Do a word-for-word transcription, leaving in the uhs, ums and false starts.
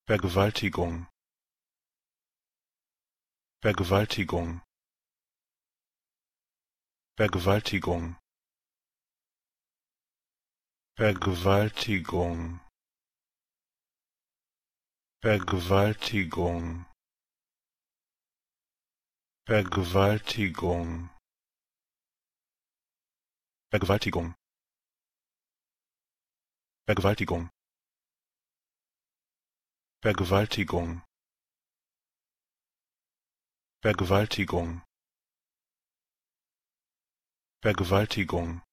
Vergewaltigung, Vergewaltigung, Vergewaltigung, Vergewaltigung, Vergewaltigung, Vergewaltigung, Vergewaltigung, Vergewaltigung, Vergewaltigung, Vergewaltigung, Vergewaltigung,